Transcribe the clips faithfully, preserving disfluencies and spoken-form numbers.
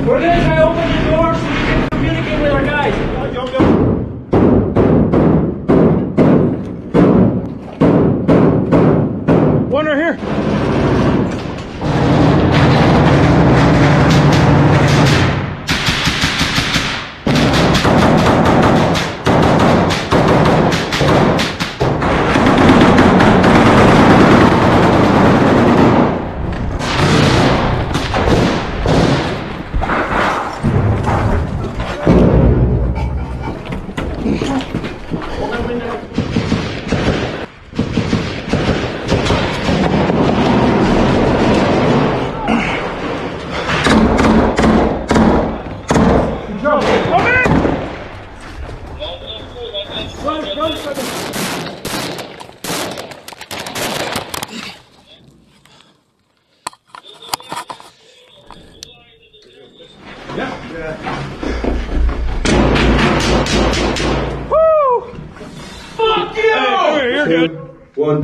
We're gonna try to open the door so we can communicate with our guys. Go, go, go. One right here. Good. One.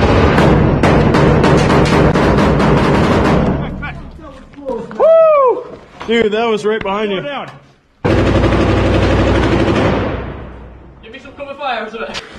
Woo! Dude, that was right behind you. Give me some cover fire.